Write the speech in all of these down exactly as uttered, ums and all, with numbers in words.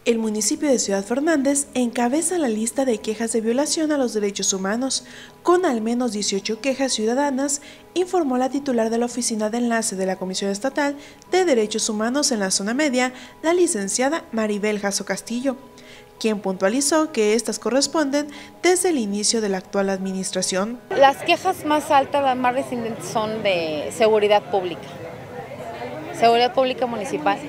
El municipio de Ciudad Fernández encabeza la lista de quejas de violación a los derechos humanos, con al menos dieciocho quejas ciudadanas, informó la titular de la Oficina de Enlace de la Comisión Estatal de Derechos Humanos en la Zona Media, la licenciada Maribel Jasso Castillo, quien puntualizó que estas corresponden desde el inicio de la actual administración. Las quejas más altas, las más recientes, son de seguridad pública, seguridad pública municipal.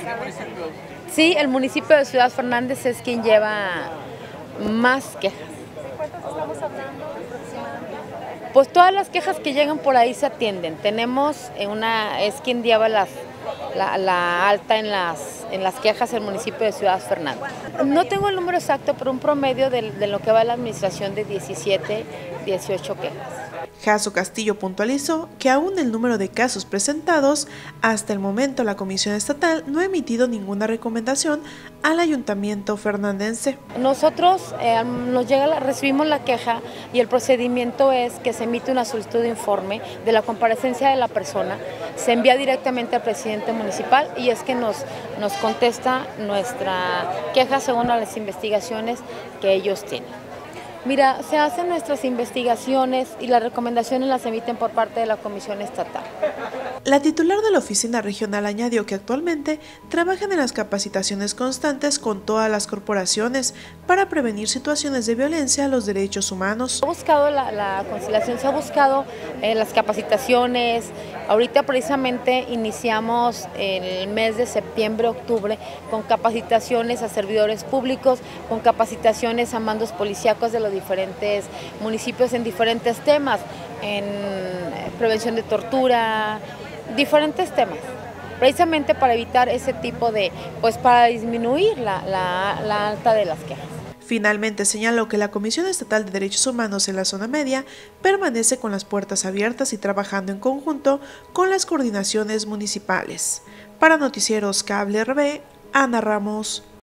Sí, el municipio de Ciudad Fernández es quien lleva más quejas. ¿Estamos hablando aproximadamente? Pues todas las quejas que llegan por ahí se atienden. Tenemos una, es quien lleva las, la, la alta en las, en las quejas el municipio de Ciudad Fernández. No tengo el número exacto, pero un promedio de, de lo que va la administración de diecisiete, dieciocho quejas. Jasso Castillo puntualizó que aún el número de casos presentados, hasta el momento la Comisión Estatal no ha emitido ninguna recomendación al Ayuntamiento fernandense. Nosotros eh, nos llega la, recibimos la queja y el procedimiento es que se emite una solicitud de informe de la comparecencia de la persona, se envía directamente al presidente municipal y es que nos, nos contesta nuestra queja según las investigaciones que ellos tienen. Mira, se hacen nuestras investigaciones y las recomendaciones las emiten por parte de la Comisión Estatal. La titular de la oficina regional añadió que actualmente trabajan en las capacitaciones constantes con todas las corporaciones para prevenir situaciones de violencia a los derechos humanos. Se ha buscado la, la conciliación, se ha buscado eh, las capacitaciones. Ahorita precisamente iniciamos el mes de septiembre, octubre con capacitaciones a servidores públicos, con capacitaciones a mandos policíacos de los diferentes municipios en diferentes temas, en prevención de tortura, diferentes temas, precisamente para evitar ese tipo de, pues para disminuir la, la, la alta de las quejas. Finalmente señaló que la Comisión Estatal de Derechos Humanos en la Zona Media permanece con las puertas abiertas y trabajando en conjunto con las coordinaciones municipales. Para Noticieros Cable R B, Ana Ramos.